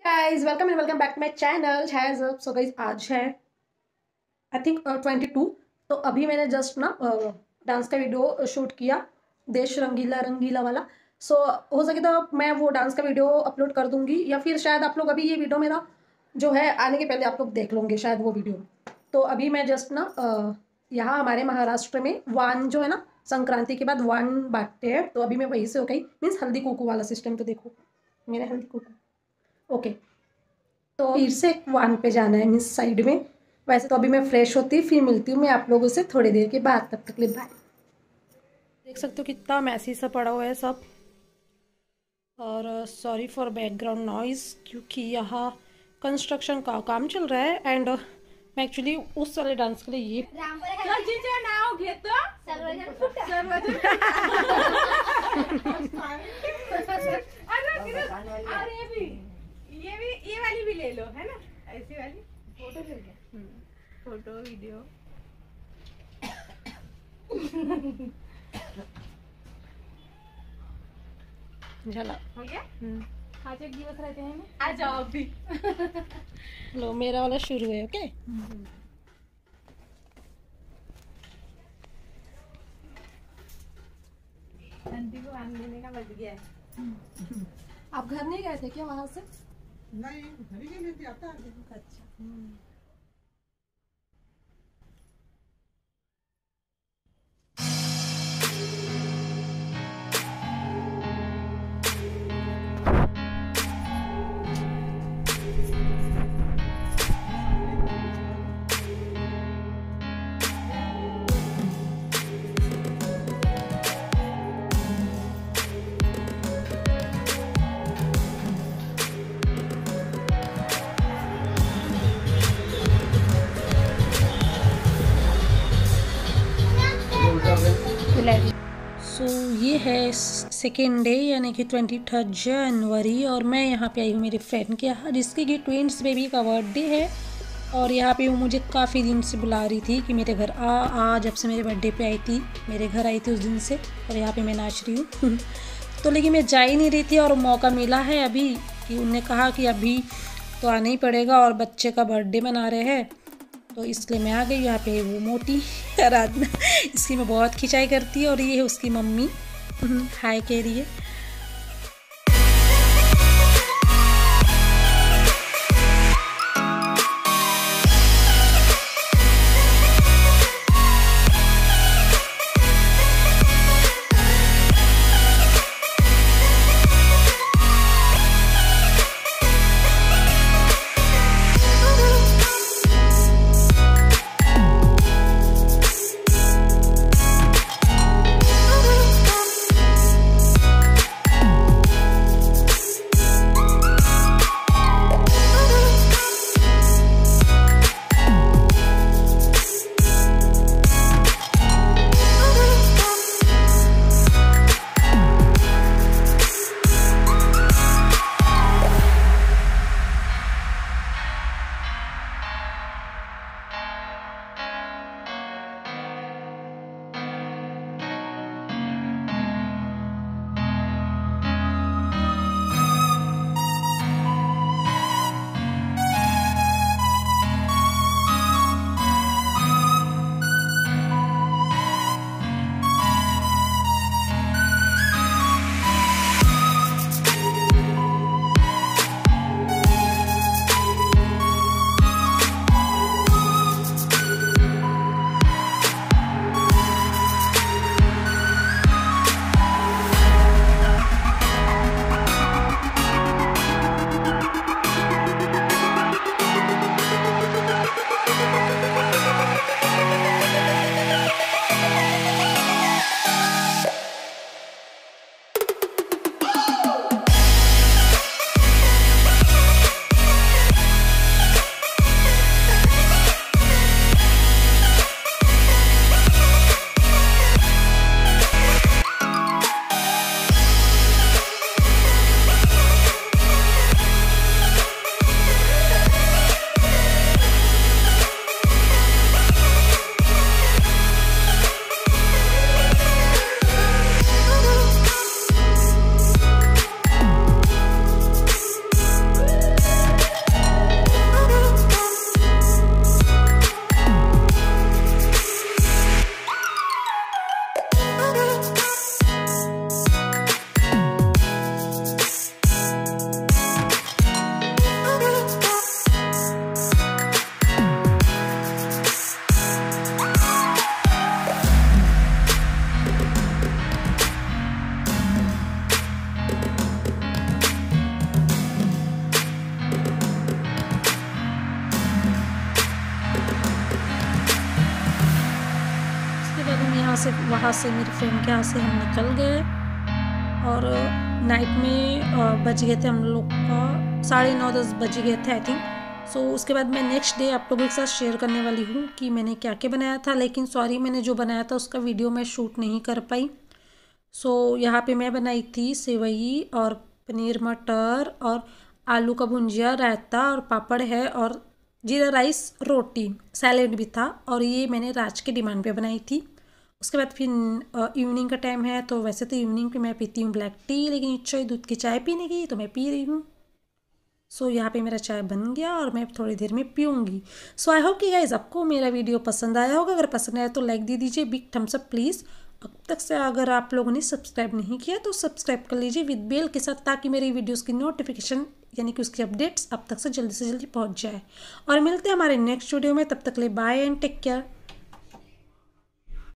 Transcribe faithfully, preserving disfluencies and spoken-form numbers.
Guys welcome and welcome back to my channel Chhaya. So guys आज है I think twenty two. तो अभी मैंने जस्ट ना डांस का वीडियो शूट किया, देश रंगीला रंगीला वाला। सो so, हो सके तो मैं वो डांस का वीडियो अपलोड कर दूंगी, या फिर शायद आप लोग अभी ये वीडियो मेरा जो है आने के पहले आप लोग देख लोगे शायद वो वीडियो। तो अभी मैं जस्ट ना अ, यहाँ हमारे महाराष्ट्र में वान जो है ना, संक्रांति के बाद वान बांटते हैं, तो अभी मैं वहीं से हो गई। मीन्स हल्दी कुकू वाला सिस्टम। तो देखो मेरे हल्दी कुकू। ओके, तो फिर से वन पे जाना है मीन्स साइड में। वैसे तो अभी मैं फ्रेश होती फिर मिलती हूँ मैं आप लोगों से थोड़ी देर के बाद। तब तक के लिए बाय। देख सकते हो कितना मैसी सा पड़ा हुआ है सब। और सॉरी फॉर बैकग्राउंड नॉइज, क्योंकि यहाँ कंस्ट्रक्शन का काम चल रहा है। एंड मैं एक्चुअली उस वाले डांस के लिए ये नाव घेतो अरे भी ये भी ये वाली भी ले लो, है ना, ऐसी वाली फोटो ले क्या, फोटो वीडियो। झला हो गया। आज एक दिवस रहते हैं ना, आ जाओ अभी। लो मेरा वाला शुरू है। ओके आंटी को आन देने का बच गया है। आप घर नहीं गए थे क्या वहां से? नहीं, घर ही नहीं आता। अच्छा। सो so, ये है सेकेंड डे यानी कि ट्वेंटी थर्ड जनवरी, और मैं यहाँ पे आई हूँ मेरे फ्रेंड के यहाँ, जिसके की ट्विंस बेबी का बर्थडे है। और यहाँ पे वो मुझे काफ़ी दिन से बुला रही थी कि मेरे घर आ आ जब से मेरे बर्थडे पे आई थी, मेरे घर आई थी उस दिन से। और यहाँ पे मैं नाच रही हूँ। तो लेकिन मैं जा ही नहीं रही थी, और मौका मिला है अभी कि उनने कहा कि अभी तो आना ही पड़ेगा और बच्चे का बर्थडे मना रहे हैं, तो इसलिए मैं आ गई। यहाँ पे वो मोटी आराधना, इसकी मैं बहुत खिंचाई करती है, और ये है उसकी मम्मी हाय कह रही है। से वहाँ से मेरी फ्रेंड के यहाँ से हम निकल गए और नाइट में बज गए थे हम लोग का साढ़े नौ दस बज गए थे आई थिंक। सो उसके बाद मैं नेक्स्ट डे आप लोगों के साथ शेयर करने वाली हूँ कि मैंने क्या क्या बनाया था, लेकिन सॉरी मैंने जो बनाया था उसका वीडियो मैं शूट नहीं कर पाई। सो so, यहाँ पे मैं बनाई थी सेवई और पनीर मटर और आलू का भुंजिया, रायता और पापड़ है और जीरा राइस, रोटी, सैलेड भी था और ये मैंने राज के डिमांड पे बनाई थी। उसके बाद फिर इवनिंग का टाइम है, तो वैसे तो इवनिंग पे मैं पीती हूँ ब्लैक टी, लेकिन इच्छा है दूध की चाय पीने की तो मैं पी रही हूँ। सो so, यहाँ पे मेरा चाय बन गया और मैं थोड़ी देर में पीऊँगी। सो आई होप कि गाइस आपको मेरा वीडियो पसंद आया होगा। अगर पसंद आया तो लाइक दे दीजिए, बिग थम्स अप प्लीज़। अब तक से अगर आप लोगों ने सब्सक्राइब नहीं किया तो सब्सक्राइब कर लीजिए विद बेल के साथ, ताकि मेरी वीडियोस की नोटिफिकेशन यानी कि उसकी अपडेट्स आप तक से जल्दी से जल्दी पहुंच जाए। और मिलते हैं हमारे नेक्स्ट वीडियो में, तब तक ले बाय एंड टेक केयर।